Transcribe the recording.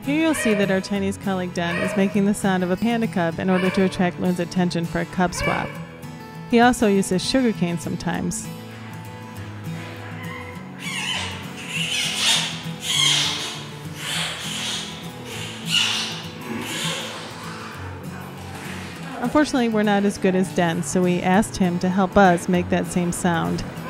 Here you'll see that our Chinese colleague Den is making the sound of a panda cub in order to attract Loon's attention for a cub swap. He also uses sugarcane sometimes. Unfortunately, we're not as good as Den, so we asked him to help us make that same sound.